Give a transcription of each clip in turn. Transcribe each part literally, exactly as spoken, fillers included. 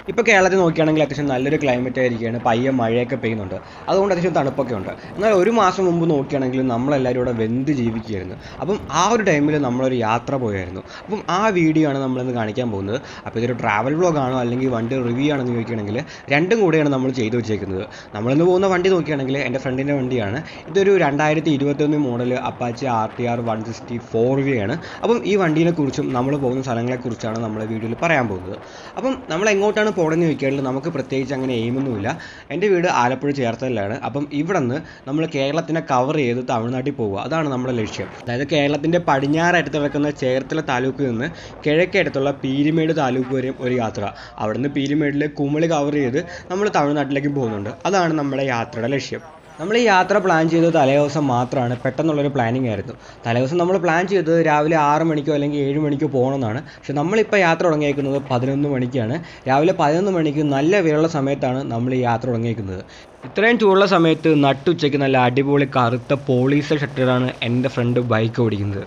ഇപ്പോൾ കേരളത്തിൽ നോക്കുകയാണെങ്കിൽ അത്യാവശ്യം നല്ലൊരു ക്ലൈമറ്റ് ആയിരിക്കുകയാണ്, പയ്യെ മഴയൊക്കെ പെയ്യുന്നുണ്ട്, അതുകൊണ്ട് അത്യാവശ്യം തണുപ്പൊക്കെ ഉണ്ട്. എന്നാൽ ഒരു മാസം മുമ്പ് നോക്കുകയാണെങ്കിൽ നമ്മളെല്ലാവരും ഇവിടെ വെന്ത് ജീവിക്കുകയായിരുന്നു. അപ്പം ആ ഒരു ടൈമിൽ നമ്മളൊരു യാത്ര പോയായിരുന്നു. അപ്പം ആ വീഡിയോ ആണ് നമ്മളിന്ന് കാണിക്കാൻ പോകുന്നത്. അപ്പോൾ ഇതൊരു ട്രാവൽ വ്ളോഗാണോ അല്ലെങ്കിൽ വണ്ടി റിവ്യൂ ആണെന്ന് ചോദിക്കുകയാണെങ്കിൽ രണ്ടും കൂടെയാണ് നമ്മൾ ചെയ്തു വെച്ചേക്കുന്നത്. നമ്മളിന്ന് പോകുന്ന വണ്ടി നോക്കുകയാണെങ്കിൽ എൻ്റെ ഫ്രണ്ടിൻ്റെ വണ്ടിയാണ്. ഇതൊരു രണ്ടായിരത്തി ഇരുപത്തൊന്ന് model Apache R T R one sixty four V ആണ്. അപ്പം ഈ വണ്ടീനെ കുറിച്ചും നമ്മൾ പോകുന്ന സ്ഥലങ്ങളെക്കുറിച്ചാണ് നമ്മൾ വീഡിയോയിൽ പറയാൻ പോകുന്നത്. അപ്പം നമ്മൾ എങ്ങോട്ടാണ് പോകണമെന്ന് ചോദിക്കുകയാണെങ്കിൽ നമുക്ക് പ്രത്യേകിച്ച് അങ്ങനെ എയിമൊന്നുമില്ല. എൻ്റെ വീട് ആലപ്പുഴ ചേർത്തലയിലാണ്. അപ്പം ഇവിടെ നിന്ന് നമ്മൾ കേരളത്തിനെ കവർ ചെയ്ത് തമിഴ്നാട്ടിൽ പോകുക, അതാണ് നമ്മുടെ ലക്ഷ്യം. അതായത് കേരളത്തിൻ്റെ പടിഞ്ഞാറടുത്ത് കിടക്കുന്ന ചേർത്തല താലൂക്കിൽ നിന്ന് കിഴക്കടുത്തുള്ള പീരുമേട് താലൂക്ക് വരെയും ഒരു യാത്ര. അവിടുന്ന് പീരുമേടിലെ കുമളി കവർ ചെയ്ത് നമ്മൾ തമിഴ്നാട്ടിലേക്ക് പോകുന്നുണ്ട്. അതാണ് നമ്മുടെ യാത്രയുടെ ലക്ഷ്യം. നമ്മൾ ഈ യാത്ര പ്ലാൻ ചെയ്തത് തലേദിവസം മാത്രമാണ്, പെട്ടെന്നുള്ളൊരു പ്ലാനിങ് ആയിരുന്നു. തലേദിവസം നമ്മൾ പ്ലാൻ ചെയ്തത് രാവിലെ ആറ് മണിക്കോ അല്ലെങ്കിൽ ഏഴ് മണിക്കോ പോകണമെന്നാണ്. പക്ഷെ നമ്മളിപ്പോൾ യാത്ര തുടങ്ങിയേക്കുന്നത് പതിനൊന്ന് മണിക്കാണ്. രാവിലെ പതിനൊന്ന് മണിക്ക് നല്ല വെയിലുള്ള സമയത്താണ് നമ്മൾ ഈ യാത്ര തുടങ്ങിയേക്കുന്നത്. ഇത്രയും ചൂടുള്ള സമയത്ത് നട്ടുച്ചയ്ക്ക് നല്ല അടിപൊളി കറുത്ത പോളീസ് ഷർട്ടിലാണ് എൻ്റെ ഫ്രണ്ട് ബൈക്ക് ഓടിക്കുന്നത്.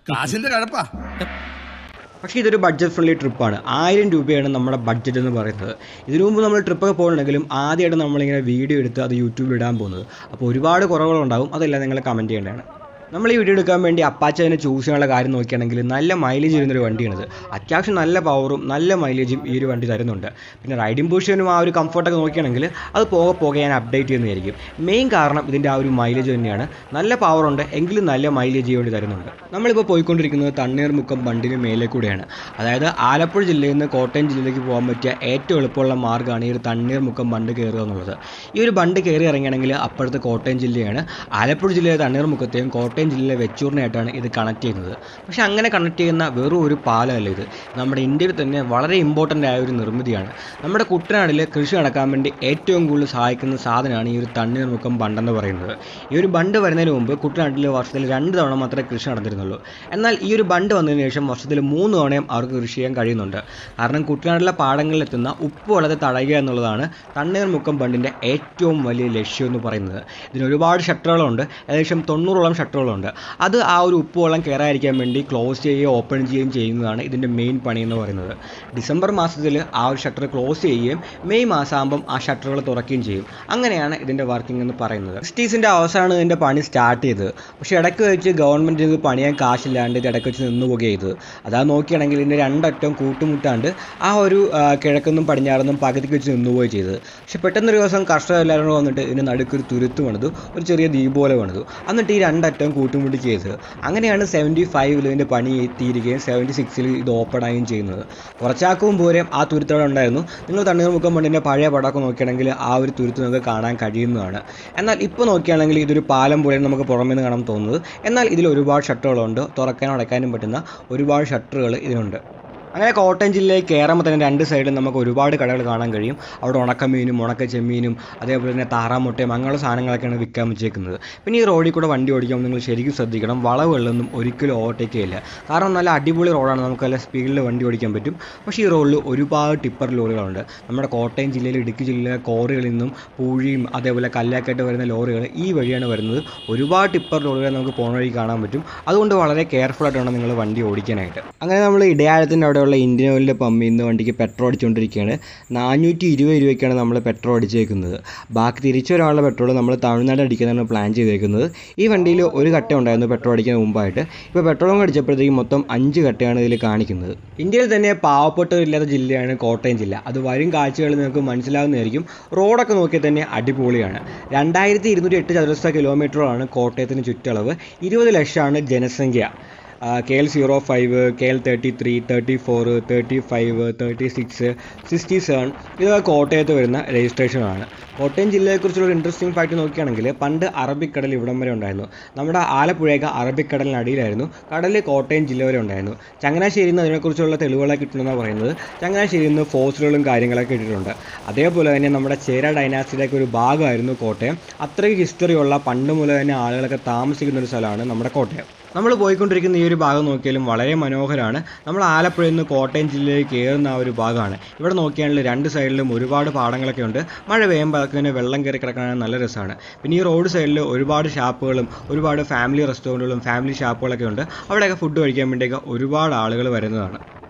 പക്ഷേ ഇതൊരു ബഡ്ജറ്റ് ഫ്രണ്ട്ലി ട്രിപ്പാണ്. ആയിരം രൂപയാണ് നമ്മുടെ ബഡ്ജറ്റ് എന്ന് പറയുന്നത്. ഇതിനു മുമ്പ് നമ്മൾ ട്രിപ്പൊക്കെ പോകുന്നുണ്ടെങ്കിലും ആദ്യമായിട്ട് നമ്മളിങ്ങനെ വീഡിയോ എടുത്ത് അത് യൂട്യൂബിൽ ഇടാൻ പോകുന്നത്. അപ്പോൾ ഒരുപാട് കുറവുകളുണ്ടാവും, അതെല്ലാം നിങ്ങൾ കമൻറ്റ് ചെയ്യേണ്ടതാണ്. നമ്മൾ ഈ വീഡിയോ എടുക്കാൻ വേണ്ടി അപ്പാച്ചി അതിനെ ചൂസ് ചെയ്യാനുള്ള കാര്യം നോക്കുകയാണെങ്കിൽ നല്ല മൈലേജ് വരുന്നൊരു വണ്ടിയാണിത്. അത്യാവശ്യം നല്ല പവറും നല്ല മൈലേജും ഈ ഒരു വണ്ടി തരുന്നുണ്ട്. പിന്നെ റൈഡിംഗ് പൊസിഷനും ആ ഒരു കംഫർട്ടൊക്കെ നോക്കുകയാണെങ്കിൽ അത് പോകെ പോകെ ഞാൻ അപ്ഡേറ്റ് ചെയ്യുന്നതായിരിക്കും. മെയിൻ കാരണം ഇതിൻ്റെ ആ ഒരു മൈലേജ് തന്നെയാണ്. നല്ല പവറുണ്ട് എങ്കിലും നല്ല മൈലേജ് വേണ്ടി തരുന്നുണ്ട്. നമ്മളിപ്പോൾ പോയിക്കൊണ്ടിരിക്കുന്നത് തണ്ണീർമുക്കം ബണ്ടിന് മേലെ കൂടെയാണ്. അതായത് ആലപ്പുഴ ജില്ലയിൽ നിന്ന് കോട്ടയം ജില്ലയിലേക്ക് പോകാൻ പറ്റിയ ഏറ്റവും എളുപ്പമുള്ള മാർഗ്ഗമാണ് ഈ ഒരു തണ്ണീർമുക്കം ബണ്ട് കയറുക എന്നുള്ളത്. ഈ ഒരു ബണ്ട് കയറി ഇറങ്ങുകയാണെങ്കിൽ അപ്പുറത്ത് കോട്ടയം ജില്ലയാണ്. ആലപ്പുഴ ജില്ലയിലെ തണ്ണീർമുക്കത്തെയും കോട്ടയം ജില്ലയിലെ വെച്ചൂറിനായിട്ടാണ് ഇത് കണക്ട് ചെയ്യുന്നത്. പക്ഷേ അങ്ങനെ കണക്ട് ചെയ്യുന്ന വെറും ഒരു പാലമല്ല ഇത്. നമ്മുടെ ഇന്ത്യയിൽ തന്നെ വളരെ ഇമ്പോർട്ടൻ്റ് ആയ ഒരു നിർമ്മിതിയാണ്. നമ്മുടെ കുട്ടനാടിൽ കൃഷി നടക്കാൻ വേണ്ടി ഏറ്റവും കൂടുതൽ സഹായിക്കുന്ന സാധനമാണ് ഈ ഒരു തണ്ണീർമുക്കം ബണ്ടെന്ന് പറയുന്നത്. ഈ ഒരു ബണ്ട് വരുന്നതിന് മുമ്പ് കുട്ടനാട്ടിൽ വർഷത്തിൽ രണ്ട് തവണ മാത്രമേ കൃഷി നടന്നിരുന്നുള്ളൂ. എന്നാൽ ഈ ഒരു ബണ്ട് വന്നതിന് ശേഷം വർഷത്തിൽ മൂന്ന് തവണയും അവർക്ക് കൃഷി ചെയ്യാൻ കഴിയുന്നുണ്ട്. കാരണം കുട്ടനാട്ടിലെ പാടങ്ങളിലെത്തുന്ന ഉപ്പ് വെള്ളത്തെ തടയുക എന്നുള്ളതാണ് തണ്ണീർമുക്കം ബണ്ടിൻ്റെ ഏറ്റവും വലിയ ലക്ഷ്യം എന്ന് പറയുന്നത്. ഇതിന് ഒരുപാട് ഷട്ടറുകളുണ്ട്, ഏകദേശം തൊണ്ണൂറോളം ഷട്ടറുകളുണ്ട്. അത് ആ ഒരു ഉപ്പ് വെള്ളം കയറാതിരിക്കാൻ വേണ്ടി ക്ലോസ് ചെയ്യുകയും ഓപ്പൺ ചെയ്യുകയും ചെയ്യുന്നതാണ് ഇതിൻ്റെ മെയിൻ പണി എന്ന് പറയുന്നത്. ഡിസംബർ മാസത്തിൽ ആ ഒരു ഷട്ടർ ക്ലോസ് ചെയ്യുകയും മെയ് മാസമാകുമ്പം ആ ഷട്ടറുകൾ തുറക്കുകയും ചെയ്യും. അങ്ങനെയാണ് ഇതിൻ്റെ വർക്കിംഗ് എന്ന് പറയുന്നത്. സിക്സ്റ്റീസിൻ്റെ അവസാനമാണ് ഇതിൻ്റെ പണി സ്റ്റാർട്ട് ചെയ്തത്. പക്ഷേ ഇടയ്ക്ക് വെച്ച് ഗവൺമെൻറ് ഇത് പണിയാൻ കാശില്ലാണ്ട് ഇത് ഇടയ്ക്ക് വെച്ച് നിന്ന് പോകുകയും ചെയ്തത്. അതാ നോക്കുകയാണെങ്കിൽ ഇതിൻ്റെ രണ്ടറ്റം കൂട്ടുമുട്ടാണ്ട് ആ ഒരു കിഴക്കെന്നും പടിഞ്ഞാറെന്നും പകുതിക്ക് വെച്ച് നിന്നുപോയി ചെയ്തത്. പക്ഷേ പെട്ടെന്നൊരു ദിവസം കർഷകർ എല്ലാവരും കൂടെ വന്നിട്ട് ഇതിന് നടുക്കൊരു തുരുത്ത് പണിതു, ഒരു ചെറിയ ദ്വീപ് പോലെ പണിതു. എന്നിട്ട് ഈ രണ്ടറ്റം കൂട്ടുമുട്ടി ചെയ്തത്. അങ്ങനെയാണ് സെവൻറ്റി ഫൈവിൽ ഇതിൻ്റെ പണി എത്തിയിരിക്കുകയും സെവൻറ്റി സിക്സിൽ ഇത് ഓപ്പൺ ആവുകയും ചെയ്യുന്നത്. കുറച്ചാക്കും പോരെയും ആ തുരുത്തോടെ ഉണ്ടായിരുന്നു. നിങ്ങൾ തണ്ണീർമുക്കം ബണ്ടിൻ്റെ പഴയ പടമൊക്കെ നോക്കുകയാണെങ്കിൽ ആ ഒരു തുരുത്ത് നമുക്ക് കാണാൻ കഴിയുന്നതാണ്. എന്നാൽ ഇപ്പോൾ നോക്കുകയാണെങ്കിൽ ഇതൊരു പാലം പോലെ നമുക്ക് പുറമേ നിന്ന് കാണാൻ തോന്നുന്നത്. എന്നാൽ ഇതിൽ ഒരുപാട് ഷട്ടറുകളുണ്ട്, തുറക്കാനും അടയ്ക്കാനും പറ്റുന്ന ഒരുപാട് ഷട്ടറുകൾ ഇതിനുണ്ട്. അങ്ങനെ കോട്ടയം ജില്ലയിൽ കയറുമ്പോൾ തന്നെ രണ്ട് സൈഡിലും നമുക്ക് ഒരുപാട് കടകൾ കാണാൻ കഴിയും. അവിടെ ഉണക്കമീനും ഉണക്ക ചെമ്മീനും അതേപോലെ തന്നെ താറാമുട്ടയും അങ്ങനെയുള്ള സാധനങ്ങളൊക്കെയാണ് വിൽക്കാൻ വെച്ചേക്കുന്നത്. പിന്നെ ഈ റോഡിൽ കൂടെ വണ്ടി ഓടിക്കുമ്പോൾ നിങ്ങൾ ശരിക്കും ശ്രദ്ധിക്കണം, വളവുകളിലൊന്നും ഒരിക്കലും ഓവർടേക്ക് ചെയ്യില്ല. കാരണം നല്ല അടിപൊളി റോഡാണ്, നമുക്ക് നല്ല സ്പീഡിൽ വണ്ടി ഓടിക്കാൻ പറ്റും. പക്ഷേ ഈ റോഡിൽ ഒരുപാട് ടിപ്പർ ലോറികളുണ്ട്. നമ്മുടെ കോട്ടയം ജില്ലയിൽ ഇടുക്കി ജില്ലയിലെ കോറികളിൽ നിന്നും പൂഴിയും അതേപോലെ കല്ലാക്കായിട്ട് വരുന്ന ലോറികൾ ഈ വഴിയാണ് വരുന്നത്. ഒരുപാട് ടിപ്പർ ലോറികൾ നമുക്ക് പോണ വഴി കാണാൻ പറ്റും. അതുകൊണ്ട് വളരെ കെയർഫുൾ ആയിട്ട് വേണം നിങ്ങൾ വണ്ടി ഓടിക്കാനായിട്ട്. അങ്ങനെ നമ്മൾ ഇടയാഴത്തിൻ്റെ അവിടെ ഉള്ള ഇന്ത്യൻ ഓയിലിൻ്റെ പമ്പിൽ നിന്ന് വണ്ടിക്ക് പെട്രോൾ അടിച്ചുകൊണ്ടിരിക്കുകയാണ്. നാനൂറ്റി ഇരുപത് രൂപയ്ക്കാണ് നമ്മൾ പെട്രോൾ അടിച്ചേക്കുന്നത്. ബാക്കി തിരിച്ചു വരാനുള്ള പെട്രോൾ നമ്മൾ തമിഴ്നാട് അടിക്കാനാണ് പ്ലാൻ ചെയ്തേക്കുന്നത്. ഈ വണ്ടിയിൽ ഒരു കട്ട ഉണ്ടായിരുന്നു പെട്രോൾ അടിക്കാൻ മുമ്പായിട്ട്. ഇപ്പോൾ പെട്രോളും അടിച്ചപ്പോഴത്തേക്കും മൊത്തം അഞ്ച് കട്ടയാണ് ഇതിൽ കാണിക്കുന്നത്. ഇന്ത്യയിൽ തന്നെ പാവപ്പെട്ടവരില്ലാത്ത ജില്ലയാണ് കോട്ടയം ജില്ല. അത് വരും കാഴ്ചകളിൽ നിങ്ങൾക്ക് മനസ്സിലാവുന്നതായിരിക്കും. റോഡൊക്കെ നോക്കിയാൽ തന്നെ അടിപൊളിയാണ്. രണ്ടായിരത്തി ഇരുന്നൂറ്റി എട്ട് ചതുരശ്ര കിലോമീറ്ററാണ് കോട്ടയത്തിന് ചുറ്റളവ്. ഇരുപത് ലക്ഷമാണ് ജനസംഖ്യ. K L zero five, K L thirty three, thirty four, thirty five, thirty six, sixty seven ഇതൊക്കെ കോട്ടയത്ത് വരുന്ന രജിസ്ട്രേഷനാണ്. കോട്ടയം ജില്ലയെക്കുറിച്ചുള്ള ഒരു ഇൻട്രസ്റ്റിംഗ് ഫാക്റ്റ് നോക്കുകയാണെങ്കിൽ പണ്ട് അറബിക്കടൽ ഇവിടം വരെ ഉണ്ടായിരുന്നു. നമ്മുടെ ആലപ്പുഴയൊക്കെ അറബിക്കടലിനടിയിലായിരുന്നു. കടലിൽ കോട്ടയം ജില്ല വരെ ഉണ്ടായിരുന്നു. ചങ്ങനാശ്ശേരിയിൽ നിന്ന് അതിനെക്കുറിച്ചുള്ള തെളിവുകളൊക്കെ കിട്ടുമെന്നാണ് പറയുന്നത്. ചങ്ങനാശ്ശേരിയിൽ നിന്ന് ഫോസിലുകളും കാര്യങ്ങളൊക്കെ ഇട്ടിട്ടുണ്ട്. അതേപോലെ തന്നെ നമ്മുടെ ചേര ഡൈനാസ്റ്റിയുടെയൊക്കെ ഒരു ഭാഗമായിരുന്നു കോട്ടയം. അത്രയ്ക്ക് ഹിസ്റ്ററിയുള്ള പണ്ട് മുതൽ തന്നെ ആളുകളൊക്കെ താമസിക്കുന്ന ഒരു സ്ഥലമാണ് നമ്മുടെ കോട്ടയം. നമ്മൾ പോയിക്കൊണ്ടിരിക്കുന്ന ഈ ഒരു ഭാഗം നോക്കിയാലും വളരെ മനോഹരമാണ്. നമ്മൾ ആലപ്പുഴയിൽ നിന്ന് കോട്ടയം ജില്ലയിലേക്ക് കയറുന്ന ആ ഒരു ഭാഗമാണ്. ഇവിടെ നോക്കിയാണെങ്കിൽ രണ്ട് സൈഡിലും ഒരുപാട് പാടങ്ങളൊക്കെ ഉണ്ട്. മഴ പെയ്യുമ്പോൾ അതൊക്കെ തന്നെ വെള്ളം കയറി കിടക്കാൻ നല്ല രസമാണ്. പിന്നെ ഈ റോഡ് സൈഡിൽ ഒരുപാട് ഷാപ്പുകളും ഒരുപാട് ഫാമിലി റെസ്റ്റോറൻറ്റുകളും ഫാമിലി ഷാപ്പുകളൊക്കെ ഉണ്ട്. അവിടെയൊക്കെ ഫുഡ് കഴിക്കാൻ വേണ്ടിയൊക്കെ ഒരുപാട് ആളുകൾ വരുന്നതാണ്.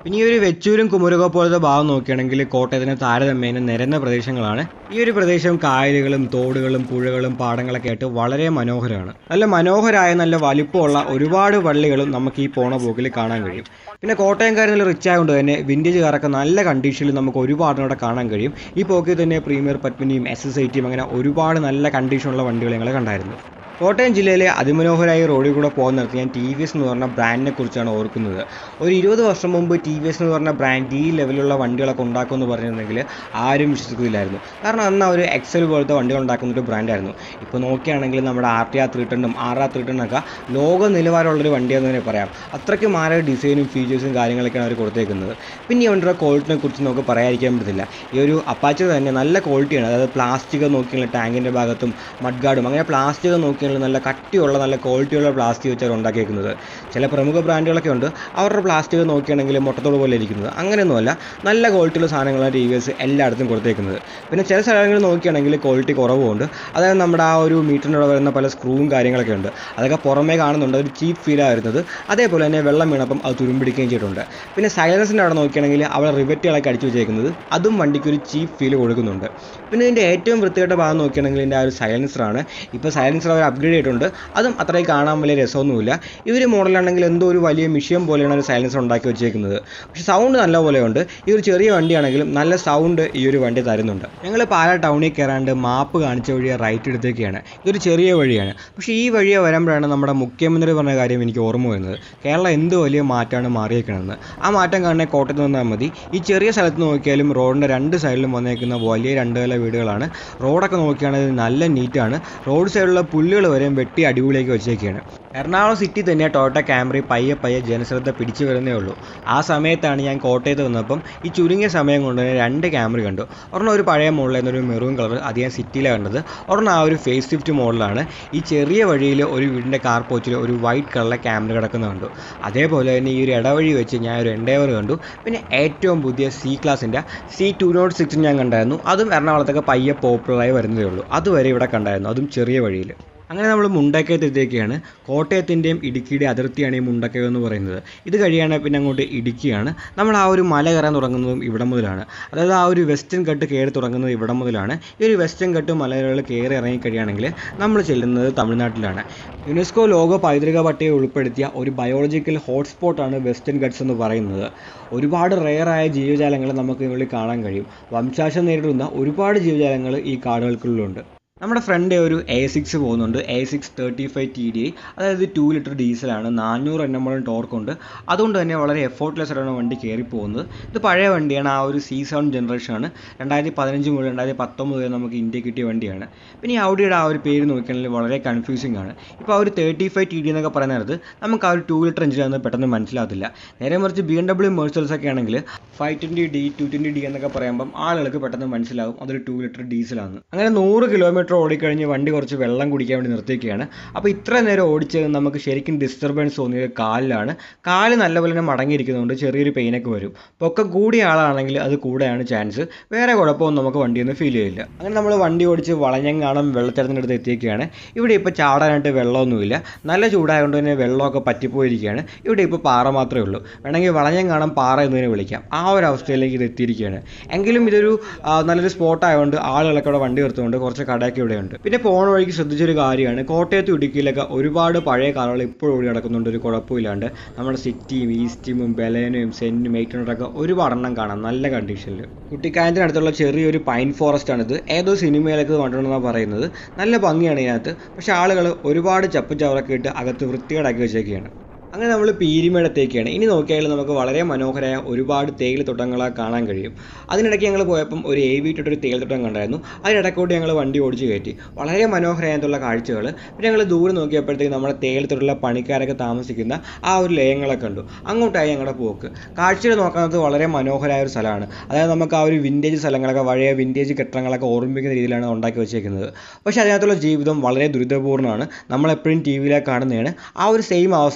പിന്നെ ഈ ഒരു വെച്ചൂരും കുമരകോ പോലത്തെ ഭാഗം നോക്കുകയാണെങ്കിൽ കോട്ടയത്തിന് താരതമ്യേന നിരന്ന പ്രദേശങ്ങളാണ്. ഈ ഒരു പ്രദേശം കായലുകളും തോടുകളും പുഴകളും പാടങ്ങളൊക്കെ ആയിട്ട് വളരെ മനോഹരമാണ്. നല്ല മനോഹരമായ നല്ല വലിപ്പമുള്ള ഒരുപാട് പള്ളികളും നമുക്ക് ഈ പോണ പോക്കിൽ കാണാൻ കഴിയും. പിന്നെ കോട്ടയംകാർ നല്ല റിച്ച് ആയതുകൊണ്ട് തന്നെ വിൻറ്റേജ് കാറൊക്കെ നല്ല കണ്ടീഷനിൽ നമുക്ക് ഒരുപാട് അവിടെ കാണാൻ കഴിയും. ഈ പോക്കിൽ തന്നെ പ്രീമിയർ പത്മിനിയും എസ് എസ് ഐ ടിയും അങ്ങനെ ഒരുപാട് നല്ല കണ്ടീഷനുള്ള വണ്ടികൾ ഞങ്ങൾ കണ്ടായിരുന്നു. കോട്ടയം ജില്ലയിലെ അതിമനോഹരമായ റോഡിൽ കൂടെ പോകുന്നിടത്ത് ഞാൻ ടി വി എസ് എന്ന് പറഞ്ഞ ബ്രാൻഡിനെ കുറിച്ചാണ് ഓർക്കുന്നത്. ഒരു ഇരുപത് വർഷം മുമ്പ് ടി വി എസ് എന്ന് പറഞ്ഞ ബ്രാൻഡ് ഈ ലെവലുള്ള വണ്ടികളൊക്കെ ഉണ്ടാക്കുമെന്ന് പറഞ്ഞിരുന്നെങ്കിൽ ആരും വിശ്വസിക്കില്ലായിരുന്നു. കാരണം അന്ന് അവർ എക്സൽ പോലത്തെ വണ്ടികൾ ഉണ്ടാക്കുന്ന ഒരു ബ്രാൻഡായിരുന്നു. ഇപ്പോൾ നോക്കുകയാണെങ്കിൽ നമ്മുടെ ആർ ടി ആർ ത്രീ ടെണ്ണും ആർ ആർ ത്രീ ടെണ്ണൊക്കെ ലോക നിലവാരമുള്ളൊരു വണ്ടിയെന്ന് തന്നെ പറയാം. അത്രയ്ക്ക് മാറിയ ഡിസൈനും ഫീച്ചേഴ്സും കാര്യങ്ങളൊക്കെയാണ് അവർ കൊടുത്തേക്കുന്നത്. പിന്നെ ഈ വണ്ടിയുടെ ക്വാളിറ്റിനെ കുറിച്ച് നമുക്ക് പറയാതിരിക്കാൻ പറ്റത്തില്ല. ഈ ഒരു അപ്പാച്ചി തന്നെ നല്ല ക്വാളിറ്റിയാണ്. അതായത് പ്ലാസ്റ്റിക് നോക്കിയുള്ള ടാങ്കിൻ്റെ ഭാഗത്തും മഡ് ഗാർഡും അങ്ങനെ പ്ലാസ്റ്റിക് നോക്കി നല്ല കട്ടിയുള്ള നല്ല ക്വാളിറ്റിയുള്ള പ്ലാസ്റ്റിക് വെച്ചാണ് ഉണ്ടാക്കിയേക്കുന്നത്. ചില പ്രമുഖ ബ്രാൻഡുകളൊക്കെ ഉണ്ട്, അവരുടെ പ്ലാസ്റ്റിക് നോക്കുകയാണെങ്കിൽ മുട്ടത്തോട് പോലെ ഇരിക്കുന്നത്. അങ്ങനെയൊന്നുമല്ല, നല്ല ക്വാളിറ്റിയുള്ള സാധനങ്ങളാണ് ടി വി എസ് എല്ലായിടത്തും കൊടുത്തേക്കുന്നത്. പിന്നെ ചില സ്ഥലങ്ങളിൽ നോക്കുകയാണെങ്കിൽ ക്വാളിറ്റി കുറവുമുണ്ട്. അതായത് നമ്മുടെ ആ ഒരു മീറ്ററിനോട് വരുന്ന പല സ്ക്രൂവും കാര്യങ്ങളൊക്കെ ഉണ്ട്. അതൊക്കെ പുറമേ കാണുന്നുണ്ട്, ഒരു ചീപ്പ് ഫീലാണ് വരുന്നത്. അതേപോലെ തന്നെ വെള്ളം വീണപ്പം അത് തുരുമ്പിടിക്കുകയും ചെയ്തിട്ടുണ്ട്. പിന്നെ സൈലൻസിൻ്റെ അവിടെ നോക്കുകയാണെങ്കിൽ അവിടെ റിവറ്റുകളൊക്കെ അടിച്ചു വെച്ചേക്കുന്നത്, അതും വണ്ടിക്ക് ഒരു ചീപ്പ് ഫീൽ കൊടുക്കുന്നുണ്ട്. പിന്നെ ഇതിൻ്റെ ഏറ്റവും വൃത്തികെട്ട ഭാഗം നോക്കുകയാണെങ്കിൽ ഇതിൻ്റെ ആ ഒരു സൈലൻസറാണ്. ഇപ്പോൾ സൈലൻസർ അവർ അപ്ഗ്രേഡ് ചെയ്തിട്ടുണ്ട്. അതും അത്രയും കാണാൻ വലിയ രസമൊന്നുമില്ല. ഇവർ മോഡലാണെങ്കിൽ എന്തോ ഒരു വലിയ മിഷ്യൻ പോലെയാണ് ഒരു സൈലൻസർ ഉണ്ടാക്കി വെച്ചേക്കുന്നത്. പക്ഷേ സൗണ്ട് നല്ല പോലെയുണ്ട്. ഈ ഒരു ചെറിയ വണ്ടിയാണെങ്കിലും നല്ല സൗണ്ട് ഈ ഒരു വണ്ടി തരുന്നുണ്ട്. ഞങ്ങൾ പാലാ ടൗണിൽ കയറാണ്ട് മാപ്പ് കാണിച്ച വഴിയെ റൈറ്റ് എടുത്തേക്കാണ്. ഇതൊരു ചെറിയ വഴിയാണ്. പക്ഷേ ഈ വഴിയെ വരുമ്പോഴാണ് നമ്മുടെ മുഖ്യമന്ത്രി പറഞ്ഞ കാര്യം എനിക്ക് ഓർമ്മ വരുന്നത്. കേരളം എന്ത് വലിയ മാറ്റമാണ് മാറിയേക്കണമെന്ന്. ആ മാറ്റം കാണാൻ കോട്ടയത്ത് വന്നാൽ മതി. ഈ ചെറിയ സ്ഥലത്ത് നോക്കിയാലും റോഡിൻ്റെ രണ്ട് സൈഡിലും വന്നേക്കുന്ന വലിയ രണ്ട് നില വീടുകളാണ്. റോഡൊക്കെ നോക്കുകയാണെങ്കിൽ നല്ല നീറ്റാണ്. റോഡ് സൈഡിലുള്ള പുല്ലുകൾ വരെ വെട്ടി അടിപൊളിയാക്കി വെച്ചേക്കുകയാണ്. എറണാകുളം സിറ്റി തന്നെ ടൊയോട്ട ക്യാമറി പയ്യെ പയ്യെ ജനശ്രദ്ധ പിടിച്ചു വരുന്നേ ഉള്ളൂ. ആ സമയത്താണ് ഞാൻ കോട്ടയത്ത് വന്നപ്പം ഈ ചുരുങ്ങിയ സമയം കൊണ്ട് തന്നെ രണ്ട് ക്യാമറ കണ്ടു. ഒരെണ്ണം ഒരു പഴയ മോഡലായിരുന്നു, ഒരു മെറൂൺ കളർ, അത് ഞാൻ സിറ്റിയിലാണ് കണ്ടത്. ഒരെണ്ണം ആ ഒരു ഫേസ് ലിഫ്റ്റ് മോഡലാണ്. ഈ ചെറിയ വഴിയിൽ ഒരു വീടിൻ്റെ കാർ പോച്ചിൽ ഒരു വൈറ്റ് കളറിലെ ക്യാമറ കിടക്കുന്നത് കണ്ടു. അതേപോലെ തന്നെ ഈ ഒരു ഇടവഴി വെച്ച് ഞാൻ ഒരു എൻഡേവർ കണ്ടു. പിന്നെ ഏറ്റവും പുതിയ സി ക്ലാസിൻ്റെ സി ടു നോട്ട് സിക്സ് ഞാൻ കണ്ടായിരുന്നു. അതും എറണാകുളത്തൊക്കെ പയ്യെ പോപ്പുലറായി വരുന്നതേ ഉള്ളൂ. അതുവരെ ഇവിടെ കണ്ടായിരുന്നു, അതും ചെറിയ വഴിയിൽ. അങ്ങനെ നമ്മൾ മുണ്ടക്കയത്തെത്തിയൊക്കെയാണ്. കോട്ടയത്തിൻ്റെയും ഇടുക്കിയുടെ അതിർത്തിയാണ് ഈ മുണ്ടക്കയം എന്ന് പറയുന്നത്. ഇത് കഴിയാണ് പിന്നെ അങ്ങോട്ട് ഇടുക്കിയാണ്. നമ്മൾ ആ ഒരു മല കയറാൻ തുടങ്ങുന്നതും ഇവിടെ മുതലാണ്. അതായത് ആ ഒരു വെസ്റ്റേൺ കട്ട് കയറി തുടങ്ങുന്നത് ഇവിടെ മുതലാണ്. ഈ ഒരു വെസ്റ്റേൺ കട്ട് മലകൾ കയറി ഇറങ്ങി കഴിയുകയാണെങ്കിൽ നമ്മൾ ചെല്ലുന്നത് തമിഴ്നാട്ടിലാണ്. യുനെസ്കോ ലോക പൈതൃക പട്ടികയിൽ ഉൾപ്പെടുത്തിയ ഒരു ബയോളജിക്കൽ ഹോട്ട്സ്പോട്ടാണ് വെസ്റ്റേൺ ഗട്ട്സ് എന്ന് പറയുന്നത്. ഒരുപാട് റെയറായ ജീവജാലങ്ങൾ നമുക്ക് ഇതിനുള്ളിൽ കാണാൻ കഴിയും. വംശനാശം നേരിടുന്ന ഒരുപാട് ജീവജാലങ്ങൾ ഈ കാടുകൾക്കുള്ളിലുണ്ട്. നമ്മുടെ ഫ്രണ്ട് ഒരു എ സിക്സ് പോകുന്നുണ്ട്, A six thirty five T D I. അതായത് ടു ലിറ്റർ ഡീസലാണ്, നാനൂറ് എൻ എം ടോർക്കുണ്ട്. അതുകൊണ്ട് തന്നെ വളരെ എഫോർട്ട്ലെസ് ആയിട്ടാണ് വണ്ടി കയറി പോകുന്നത്. ഇത് പഴയ വണ്ടിയാണ്, ആ ഒരു സി സെവൻ ജനറേഷനാണ്. രണ്ടായിരത്തി പതിനഞ്ച് മുതൽ രണ്ടായിരത്തി പത്തൊമ്പത് വരെ നമുക്ക് ഇന്ത്യ കിട്ടിയ വണ്ടിയാണ്. പിന്നെ ഈ ഔഡിയുടെ ആ ഒരു പേര് നോക്കുകയാണെങ്കിൽ വളരെ കൺഫ്യൂസിംഗ് ആണ്. ഇപ്പോൾ ആ ഒരു തേർട്ടി ഫൈവ് ടി ഡി എന്നൊക്കെ പറയുന്ന നേരത്ത് നമുക്ക് ആ ഒരു ടു ലിറ്റർ എഞ്ചിനാണെന്ന് പെട്ടെന്ന് മനസ്സിലാകത്തില്ല. നേരെ മറിച്ച് ബി എം ഡബ്ല്യൂ മെർസൽസ് ഒക്കെ ആണെങ്കിൽ five twenty D two twenty D എന്നൊക്കെ പറയുമ്പം ആളുകൾക്ക് പെട്ടെന്ന് മനസ്സിലാവും അതൊരു ടു ലിറ്റർ ഡീസലാണ്. അങ്ങനെ നൂറ് കിലോമീറ്റർ ഓടിക്കഴിഞ്ഞ് വണ്ടി കുറച്ച് വെള്ളം കുടിക്കാൻ വേണ്ടി നിർത്തിയിരിക്കുകയാണ്. അപ്പോൾ ഇത്ര നേരം ഓടിച്ചത് നമുക്ക് ശരിക്കും ഡിസ്റ്റർബൻസ് തോന്നിയത് കാലിലാണ്. കാല് നല്ലപോലെ തന്നെ മടങ്ങിയിരിക്കുന്നതുകൊണ്ട് ചെറിയൊരു പെയിനൊക്കെ വരും. പൊക്കം കൂടിയ ആളാണെങ്കിൽ അത് കൂടെയാണ് ചാൻസ്. വേറെ കുഴപ്പമൊന്നും നമുക്ക് വണ്ടിയൊന്നും ഫീൽ ചെയ്യില്ല. അങ്ങനെ നമ്മൾ വണ്ടി ഓടിച്ച് വളഞ്ഞങ്ങാണം വെള്ളച്ചാട്ടത്തിനടുത്ത് എത്തിയിരിക്കുകയാണ്. ഇവിടെ ഇപ്പോൾ ചാടാനായിട്ട് വെള്ളമൊന്നുമില്ല. നല്ല ചൂടായതുകൊണ്ട് തന്നെ വെള്ളമൊക്കെ പറ്റിപ്പോയിരിക്കുകയാണ്. ഇവിടെ ഇപ്പോൾ പാറ മാത്രമേ ഉള്ളൂ. വേണമെങ്കിൽ വളഞ്ഞങ്ങാണം പാറ എന്നതിനെ വിളിക്കാം. ആ ഒരു അവസ്ഥയിലേക്ക് ഇത് എത്തിയിരിക്കുകയാണ്. എങ്കിലും ഇതൊരു നല്ലൊരു സ്പോട്ടായതുകൊണ്ട് ആളുകളൊക്കെ ഇവിടെ വണ്ടി നിർത്തുന്നുണ്ട്. കുറച്ച് കടയൊക്കെ ഇവിടെയുണ്ട്. പിന്നെ പോണ വഴിക്ക് ശ്രദ്ധിച്ചൊരു കാര്യമാണ്, കോട്ടയത്ത് ഇടുക്കിയിലൊക്കെ ഒരുപാട് പഴയ കാറുകൾ ഇപ്പോഴും ഓടി നടക്കുന്നുണ്ട് ഒരു കുഴപ്പമില്ലാണ്ട്. നമ്മുടെ സിറ്റിയും ഈസ്റ്റിമും ബലേനയും സെന്നും എയ്റ്റൊക്കെ ഒരുപാട് എണ്ണം കാണാം നല്ല കണ്ടീഷനിൽ. കുട്ടിക്കാനത്തിനടുത്തുള്ള ചെറിയൊരു പൈൻ ഫോറസ്റ്റ് ആണിത്. ഏതോ സിനിമയിലൊക്കെ കണ്ടിട്ടുണ്ടെന്നാണ് പറയുന്നത്. നല്ല ഭംഗിയാണ് ഇതിനകത്ത്. പക്ഷേ ആളുകൾ ഒരുപാട് ചപ്പ് ചവറൊക്കെ ഇട്ട് അകത്ത് വൃത്തികേടാക്കി വെച്ചേക്കുകയാണ്. അങ്ങനെ നമ്മൾ പീരിമേടത്തേക്കാണ്. ഇനി നോക്കിയാൽ നമുക്ക് വളരെ മനോഹരമായ ഒരുപാട് തേയിലത്തോട്ടങ്ങളെ കാണാൻ കഴിയും. അതിനിടയ്ക്ക് ഞങ്ങൾ പോയപ്പം ഒരു എ വി ഇട്ടിട്ടൊരു തേയിലത്തോട്ടം കണ്ടായിരുന്നു. അതിനിടയ്ക്കോട്ട് ഞങ്ങൾ വണ്ടി ഓടിച്ച് കയറ്റി. വളരെ മനോഹരമായിട്ടുള്ള കാഴ്ചകൾ. പിന്നെ ഞങ്ങൾ ദൂരെ നോക്കിയപ്പോഴത്തേക്ക് നമ്മുടെ തേയിലത്തോട്ടുള്ള പണിക്കാരൊക്കെ താമസിക്കുന്ന ആ ഒരു ലയങ്ങളൊക്കെ കണ്ടു. അങ്ങോട്ടായി ഞങ്ങളുടെ പോക്ക്. കാഴ്ചകൾ നോക്കുന്നത് വളരെ മനോഹരമായ ഒരു സ്ഥലമാണ്. അതായത് നമുക്ക് ആ ഒരു വിൻറ്റേജ് സ്ഥലങ്ങളൊക്കെ പഴയ വിൻറ്റേജ് കെട്ടിടങ്ങളൊക്കെ ഓർമ്മിപ്പിക്കുന്ന രീതിയിലാണ് ഉണ്ടാക്കി വെച്ചേക്കുന്നത്. പക്ഷേ അതിനകത്തുള്ള ജീവിതം വളരെ ദുരിതപൂർണ്ണമാണ്. നമ്മളെപ്പോഴും ടി വിയിലൊക്കെ കാണുന്നതാണ്. ആ ഒരു സെയിം അവസ്ഥ തന്നെയാണ് ഇപ്പോൾ.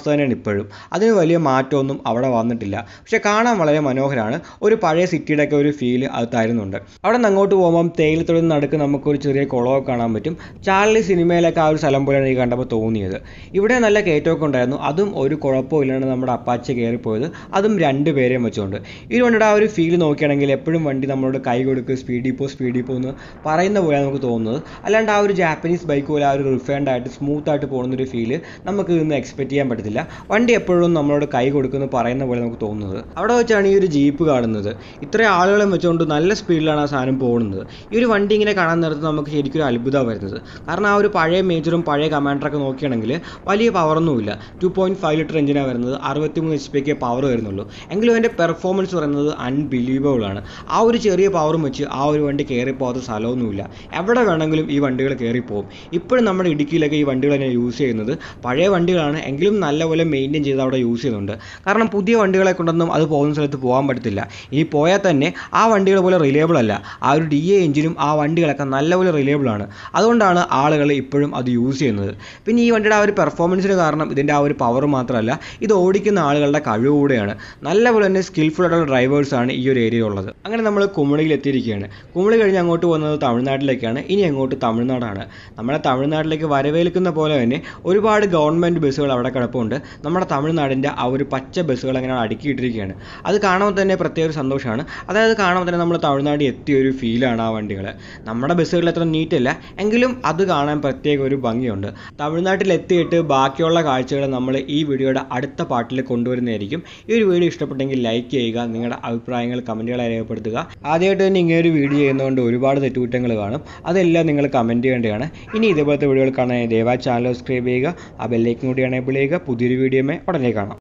ഇപ്പോഴും. അതിന് വലിയ മാറ്റമൊന്നും അവിടെ വന്നിട്ടില്ല. പക്ഷെ കാണാൻ വളരെ മനോഹരമാണ്. ഒരു പഴയ സിറ്റിയുടെ ഒക്കെ ഒരു ഫീൽ അത് തരുന്നുണ്ട്. അവിടെ നിന്ന് അങ്ങോട്ട് പോകുമ്പം തേയിലത്തൊടി നടുക്ക് നമുക്കൊരു ചെറിയ കുളമൊക്കെ കാണാൻ പറ്റും. ചാർലി സിനിമയിലൊക്കെ ആ ഒരു സ്ഥലം പോലെയാണ് എനിക്ക് കണ്ടപ്പോൾ തോന്നിയത്. ഇവിടെ നല്ല കയറ്റമൊക്കെ ഉണ്ടായിരുന്നു. അതും ഒരു കുഴപ്പമില്ലാണ് നമ്മുടെ അപ്പാച്ചി കയറിപ്പോയത്. അതും രണ്ട് പേരെയും വെച്ചുകൊണ്ട്. ഈ വണ്ടിയുടെ ആ ഒരു ഫീൽ നോക്കുകയാണെങ്കിൽ എപ്പോഴും വണ്ടി നമ്മളോട് കൈ കൊടുക്കുക സ്പീഡിൽ പോ സ്പീഡിൽ പോ എന്ന് പറയുന്ന പോലെയാണ് നമുക്ക് തോന്നുന്നത്. അല്ലാണ്ട് ആ ഒരു ജാപ്പനീസ് ബൈക്ക് പോലെ ആ ഒരു റിഫൈൻഡ് ആയിട്ട് സ്മൂത്ത് ആയിട്ട് പോകുന്നൊരു ഫീല് നമുക്ക് ഇതൊന്നും എക്സ്പെക്ട് ചെയ്യാൻ പറ്റത്തില്ല. വണ്ടി എപ്പോഴും നമ്മളോട് കൈ കൊടുക്കുന്നു പറയുന്ന പോലെ നമുക്ക് തോന്നുന്നത്. അവിടെ വെച്ചാണ് ഈ ഒരു ജീപ്പ് കാണുന്നത്. ഇത്രയും ആളുകളെ വെച്ചുകൊണ്ട് നല്ല സ്പീഡിലാണ് ആ സാധനം പോകുന്നത്. ഈ ഒരു വണ്ടി ഇങ്ങനെ കാണാൻ നേരത്ത് നമുക്ക് ശരിക്കും ഒരു അത്ഭുതമാണ് വരുന്നത്. കാരണം ആ ഒരു പഴയ മേജറും പഴയ കമാൻഡറൊക്കെ നോക്കുകയാണെങ്കിൽ വലിയ പവറൊന്നുമില്ല. ടു പോയിൻറ്റ് ഫൈവ് ലിറ്റർ എഞ്ചിനാണ് വരുന്നത്. അറുപത്തിമൂന്ന് എച്ച് പിക്ക് പവർ വരുന്നുള്ളൂ. എങ്കിലും അതിൻ്റെ പെർഫോമൻസ് പറയുന്നത് അൺബിലീവബിൾ ആണ്. ആ ഒരു ചെറിയ പവറും വെച്ച് ആ ഒരു വണ്ടി കയറി പോകാത്ത സ്ഥലമൊന്നുമില്ല. എവിടെ വേണമെങ്കിലും ഈ വണ്ടികൾ കയറിപ്പോകും. ഇപ്പോഴും നമ്മുടെ ഇടുക്കിയിലൊക്കെ ഈ വണ്ടികൾ തന്നെ യൂസ് ചെയ്യുന്നത്. പഴയ വണ്ടികളാണ് എങ്കിലും നല്ലപോലെ മെയിൻറ്റെയിൻ ചെയ്ത് അവിടെ യൂസ് ചെയ്യുന്നുണ്ട്. കാരണം പുതിയ വണ്ടികളെ കൊണ്ടൊന്നും അത് പോകുന്ന സ്ഥലത്ത് പോകാൻ പറ്റത്തില്ല. ഇനി പോയാൽ തന്നെ ആ വണ്ടികൾ പോലെ റിലയബിൾ അല്ല. ആ ഒരു ഡി എ എഞ്ചിനും ആ വണ്ടികളൊക്കെ നല്ലപോലെ റിലയബിൾ ആണ്. അതുകൊണ്ടാണ് ആളുകൾ ഇപ്പോഴും അത് യൂസ് ചെയ്യുന്നത്. പിന്നെ ഈ വണ്ടിയുടെ ആ ഒരു പെർഫോമൻസിന് കാരണം ഇതിൻ്റെ ആ ഒരു പവർ മാത്രമല്ല, ഇത് ഓടിക്കുന്ന ആളുകളുടെ കഴിവ് കൂടെയാണ്. നല്ലപോലെ തന്നെ സ്കിൽഫുൾ ആയിട്ടുള്ള ഡ്രൈവേഴ്സാണ് ഈ ഒരു ഏരിയ ഉള്ളത്. അങ്ങനെ നമ്മൾ കുമളിയിൽ എത്തിയിരിക്കുകയാണ്. കുമളി കഴിഞ്ഞ് അങ്ങോട്ട് പോകുന്നത് തമിഴ്നാട്ടിലേക്കാണ്. ഇനി അങ്ങോട്ട് തമിഴ്നാടാണ്. നമ്മളെ തമിഴ്നാട്ടിലേക്ക് വരവേൽക്കുന്ന പോലെ തന്നെ ഒരുപാട് ഗവൺമെൻറ് ബസ്സുകൾ അവിടെ കിടപ്പുണ്ട്. നമ്മുടെ തമിഴ്നാടിൻ്റെ ആ ഒരു പച്ച ബസ്സുകൾ അങ്ങനെ അടുക്കിയിട്ടിരിക്കുകയാണ്. അത് കാണുമ്പോൾ തന്നെ പ്രത്യേക ഒരു സന്തോഷമാണ്. അതായത് കാണുമ്പോൾ തന്നെ നമ്മൾ തമിഴ്നാട് എത്തിയ ഒരു ഫീലാണ് ആ വണ്ടികൾ. നമ്മുടെ ബസ്സുകളിൽ അത്ര നീറ്റല്ല എങ്കിലും അത് കാണാൻ പ്രത്യേക ഒരു ഭംഗിയുണ്ട്. തമിഴ്നാട്ടിൽ എത്തിയിട്ട് ബാക്കിയുള്ള കാഴ്ചകൾ നമ്മൾ ഈ വീഡിയോയുടെ അടുത്ത പാർട്ടിൽ കൊണ്ടുവരുന്നതായിരിക്കും. ഈ ഒരു വീഡിയോ ഇഷ്ടപ്പെട്ടെങ്കിൽ ലൈക്ക് ചെയ്യുക, നിങ്ങളുടെ അഭിപ്രായങ്ങൾ കമൻറ്റുകളായി രേഖപ്പെടുത്തുക. ആദ്യമായിട്ട് തന്നെ ഇങ്ങനെ ഒരു വീഡിയോ ചെയ്യുന്നതുകൊണ്ട് ഒരുപാട് തെറ്റുകുറ്റങ്ങൾ കാണും. അതെല്ലാം നിങ്ങൾ കമൻറ്റ് ചെയ്യേണ്ടതാണ്. ഇനി ഇതുപോലത്തെ വീഡിയോകൾ കാണാൻ ദയവായി ചാനൽ സബ്സ്ക്രൈബ് ചെയ്യുക, ആ ബെല്ലൈക്കൻ കൂടി എനേബിൾ ചെയ്യുക. പുതിയൊരു വീഡിയോയുമായി ഉടനെ കാണാം.